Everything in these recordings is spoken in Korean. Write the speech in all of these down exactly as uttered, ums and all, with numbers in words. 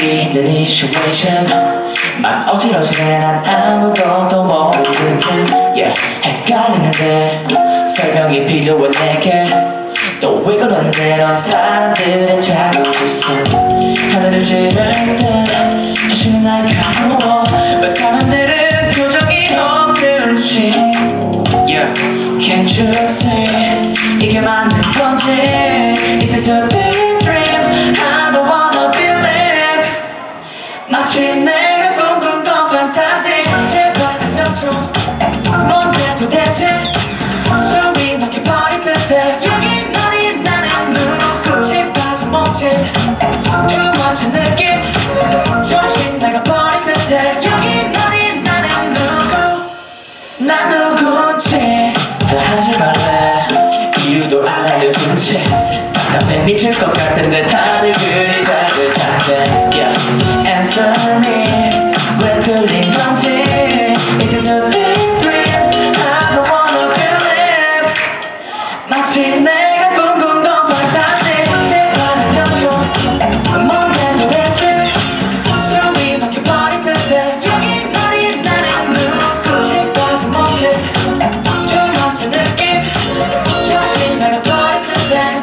풀기 힘든 이 situation 막 어지러지네 난 아무것도 모르는 듯 yeah, 헷갈리는데 설명이 필요해 내게 또 왜 그러는데 넌 사람들의 자극일세 하늘을 찌를 때 도시는 날카로워 왜 사람들은 표정이 없는지 yeah, can't you see 이게 맞는 건지 Is this a big dream I don't wanna believe 마치 내가 꿈꾼 건 fantasy 제발 알려줘 뭔데 도대체 숨이 막혀버린 듯해 여기 너니 나는 누구 집 빠진 몸짓 Too much 느낌 정신 나가버린 듯해 여기 너니 나는 누구 난 누군지 다 하지 말래 이유도 안 알려준 채 답답해 미칠 것 같은데 다들 그리 잘 사대 yeah. Answer me 왜 틀린 건지 Is this a big dream I don't wanna believe 마치 내가 꿈꾼 건 fantasy 제발 알려줘 뭔데 도대체 숨이 막혀버린 듯해 여기 너니 나는 누구 집 빠진 몸짓 Too much 느낌 정신 나가버린 듯해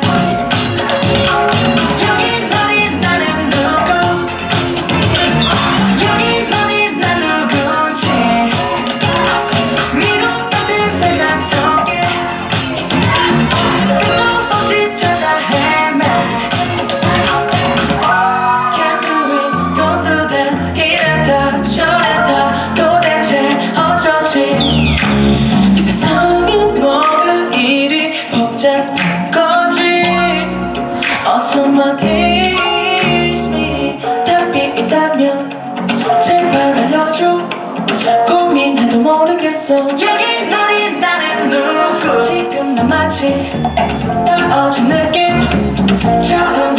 여기 너니 나는 누구 여기 너니 난 누군지 미로 같은 세상 속에 끝도 없이 찾아 헤매 Can't do it, don't do that 이랬다 저랬다 도대체 어쩌지 이 세상엔 뭐가 이리 복잡한 거지 어서 뭐 teach me 답이 있다면 제발 알려줘 고민해도 모르겠어 여기 너니 나는 누구 지금 나 마치 떨어진 느낌 처음